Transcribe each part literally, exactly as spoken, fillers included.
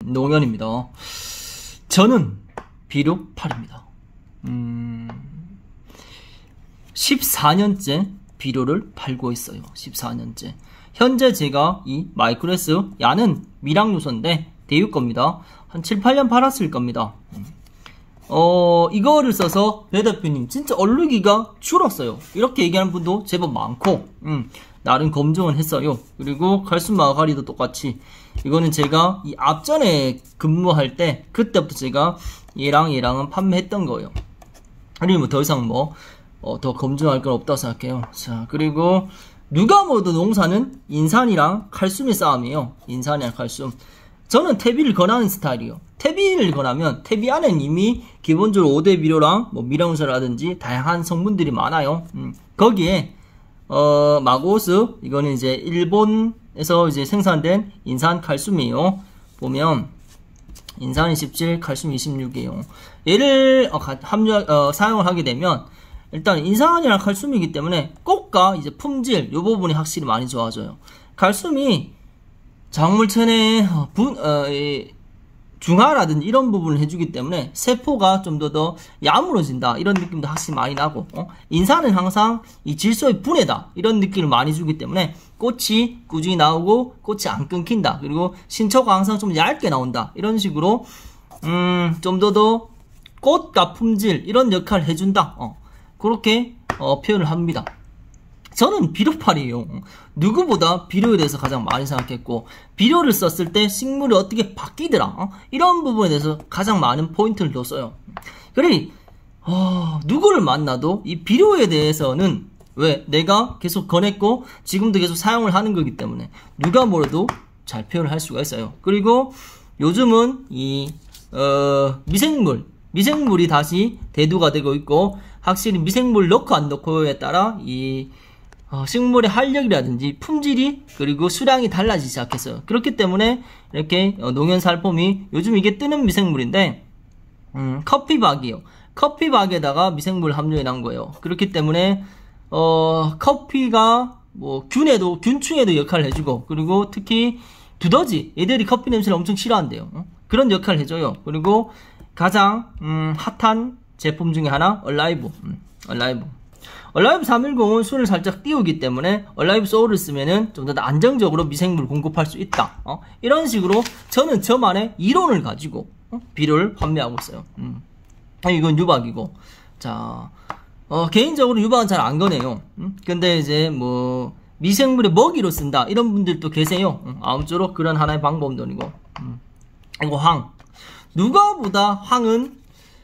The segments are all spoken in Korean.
농연입니다. 저는 비료 팔입니다. 음, 십사 년째 비료를 팔고 있어요. 십사 년째. 현재 제가 이 마이크로에스 야는 미량요소인데 대유 겁니다. 한 칠, 팔 년 팔았을 겁니다. 어, 이거를 써서 배 대표님 진짜 얼르기가 줄었어요. 이렇게 얘기하는 분도 제법 많고, 음, 나름 검증은 했어요. 그리고 칼슘 마가리도 똑같이. 이거는 제가 이 앞전에 근무할 때, 그때부터 제가 얘랑 얘랑은 판매했던 거예요. 그리고 뭐 더 이상 뭐, 어, 더 검증할 건 없다고 생각해요. 자, 그리고 누가 뭐도 농사는 인산이랑 칼슘의 싸움이에요. 인산이랑 칼슘. 저는 퇴비를 권하는 스타일이에요. 퇴비를 권하면 퇴비 안에는 이미 기본적으로 오 대 비료랑 뭐 미량요소라든지 다양한 성분들이 많아요. 음, 거기에 어, 마고스, 이거는 이제 일본에서 이제 생산된 인산 칼슘이에요. 보면 인산 이십칠, 칼슘 이십육이에요. 얘를 어, 함유 어, 사용을 하게 되면 일단 인산이랑 칼슘이기 때문에 꽃과 이제 품질 요 부분이 확실히 많이 좋아져요. 칼슘이 작물 체내 분 어, 중화라든지 이런 부분을 해주기 때문에 세포가 좀 더 더 야무러진다 이런 느낌도 확실히 많이 나고, 어? 인산은 항상 이 질소의 분해다 이런 느낌을 많이 주기 때문에 꽃이 꾸준히 나오고 꽃이 안 끊긴다, 그리고 신초가 항상 좀 얇게 나온다 이런 식으로 음, 좀 더 더 꽃과 품질 이런 역할을 해준다, 어, 그렇게 어, 표현을 합니다. 저는 비료팔이에요. 누구보다 비료에 대해서 가장 많이 생각했고, 비료를 썼을 때 식물이 어떻게 바뀌더라, 어? 이런 부분에 대해서 가장 많은 포인트를 뒀어요. 그래, 어, 누구를 만나도 이 비료에 대해서는 왜 내가 계속 권했고 지금도 계속 사용을 하는 거기 때문에 누가 뭐래도 잘 표현을 할 수가 있어요. 그리고 요즘은 이 어, 미생물 미생물이 다시 대두가 되고 있고, 확실히 미생물 넣고 안 넣고에 따라 이 어, 식물의 활력이라든지 품질이 그리고 수량이 달라지기 시작했어요. 그렇기 때문에 이렇게 어, 농연살폼이 요즘 이게 뜨는 미생물인데 음, 커피박이에요. 커피박에다가 미생물 함유해 놓은 거예요. 그렇기 때문에 어, 커피가 뭐 균에도 균충에도 역할을 해주고, 그리고 특히 두더지 얘들이 커피 냄새를 엄청 싫어한대요. 어? 그런 역할을 해줘요. 그리고 가장 음, 핫한 제품 중에 하나 얼라이브. 음, 얼라이브. 얼라이브 삼백십은 술을 살짝 띄우기 때문에 얼라이브 소울을 쓰면은 좀 더 안정적으로 미생물을 공급할 수 있다. 어? 이런 식으로 저는 저만의 이론을 가지고 어? 비료를 판매하고 있어요. 음. 이건 유박이고, 자, 어, 개인적으로 유박은 잘 안 거네요. 음? 근데 이제 뭐 미생물의 먹이로 쓴다 이런 분들도 계세요. 음, 아무쪼록 그런 하나의 방법론이고. 음. 이거 황. 누가보다 황은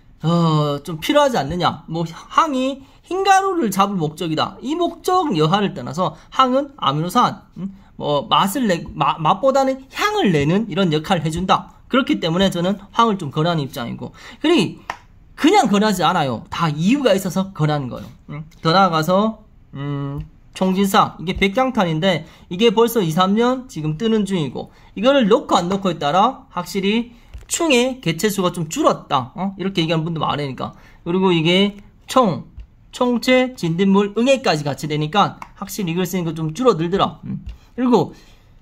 어, 좀 필요하지 않느냐. 뭐 황이 흰가루를 잡을 목적이다. 이 목적 여하를 떠나서 황은 아미노산, 음, 뭐 맛을 내 마, 맛보다는 향을 내는 이런 역할을 해준다. 그렇기 때문에 저는 황을 좀 권하는 입장이고, 그리 그냥 권하지 않아요. 다 이유가 있어서 권하는 거예요. 음, 더 나아가서 음, 총진사 이게 백장탄인데 이게 벌써 이, 삼 년 지금 뜨는 중이고, 이거를 넣고 안 넣고에 따라 확실히 충의 개체수가 좀 줄었다. 어? 이렇게 얘기하는 분도 많으니까. 그리고 이게 총 총체, 진딧물, 응애까지 같이 되니까 확실히 이걸 쓰는 거 좀 줄어들더라. 음. 그리고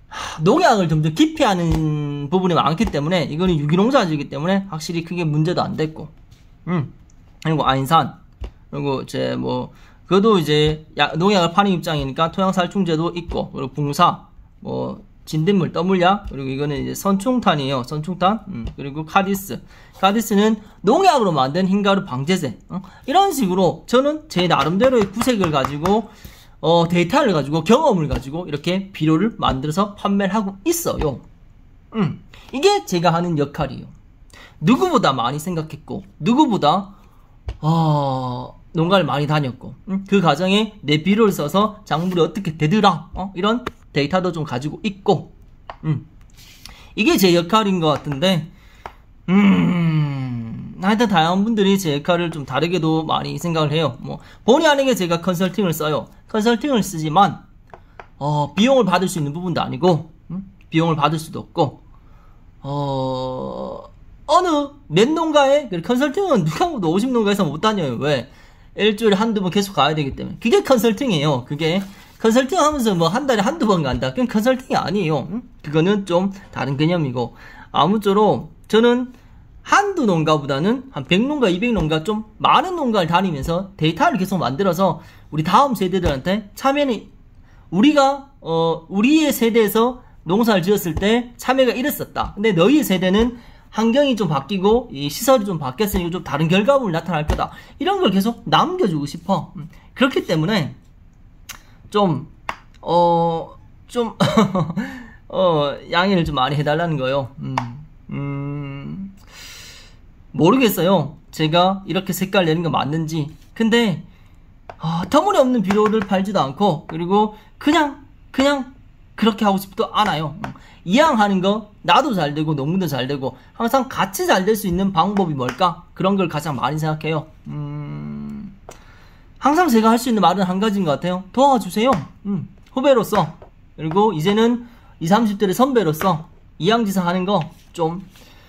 농약을 좀 더 깊이 하는 부분이 많기 때문에 이거는 유기농자재이기 때문에 확실히 크게 문제도 안 됐고, 음. 그리고 아인산, 그리고 이제 뭐 그것도 이제 야, 농약을 파는 입장이니까 토양살충제도 있고, 그리고 붕사, 뭐 진딧물, 떠물약, 그리고 이거는 이제 선충탄이에요. 선충탄. 음, 그리고 카디스. 카디스는 농약으로 만든 흰가루 방제제. 어? 이런 식으로 저는 제 나름대로의 구색을 가지고 어, 데이터를 가지고 경험을 가지고 이렇게 비료를 만들어서 판매를 하고 있어요. 음, 이게 제가 하는 역할이에요. 누구보다 많이 생각했고, 누구보다 어, 농가를 많이 다녔고, 음, 그 과정에 내 비료를 써서 작물이 어떻게 되더라, 어? 이런 데이터도 좀 가지고 있고, 음. 이게 제 역할인 것 같은데, 음, 하여튼 다양한 분들이 제 역할을 좀 다르게도 많이 생각을 해요. 뭐, 본의 아니게 제가 컨설팅을 써요. 컨설팅을 쓰지만, 어, 비용을 받을 수 있는 부분도 아니고, 음? 비용을 받을 수도 없고, 어, 어느, 몇 농가에, 컨설팅은 누가 봐도 오십 농가에서 못 다녀요. 왜? 일주일에 한두 번 계속 가야 되기 때문에. 그게 컨설팅이에요. 그게. 컨설팅 하면서 뭐 한 달에 한두 번 간다. 그건 컨설팅이 아니에요. 응? 그거는 좀 다른 개념이고, 아무쪼록 저는 한두 농가보다는 한 백 농가, 이백 농가 좀 많은 농가를 다니면서 데이터를 계속 만들어서 우리 다음 세대들한테 참여는 우리가 어 우리의 세대에서 농사를 지었을 때 참여가 이랬었다. 근데 너희 세대는 환경이 좀 바뀌고 이 시설이 좀 바뀌었으니 좀 다른 결과물이 나타날 거다. 이런 걸 계속 남겨주고 싶어. 음. 그렇기 때문에 좀 어 좀 어 양해를 좀 많이 해달라는 거예요. 음, 음 모르겠어요. 제가 이렇게 색깔 내는 거 맞는지. 근데 어, 터무니없는 비료를 팔지도 않고 그리고 그냥 그냥 그렇게 하고 싶지도 않아요. 이왕하는 거 나도 잘 되고 농민도 잘 되고 항상 같이 잘 될 수 있는 방법이 뭘까? 그런 걸 가장 많이 생각해요. 음, 항상 제가 할 수 있는 말은 한 가지인 것 같아요. 도와주세요. 음, 후배로서 그리고 이제는 이십, 삼십 대의 선배로서 이양지상 하는 거 좀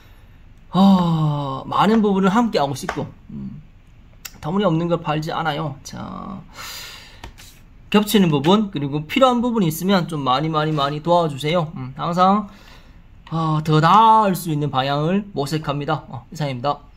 어, 많은 부분을 함께 하고 싶고 음, 터무니없는 걸 팔지 않아요. 자, 겹치는 부분 그리고 필요한 부분이 있으면 좀 많이 많이 많이 도와주세요. 음, 항상 어, 더 나을 수 있는 방향을 모색합니다. 어, 이상입니다.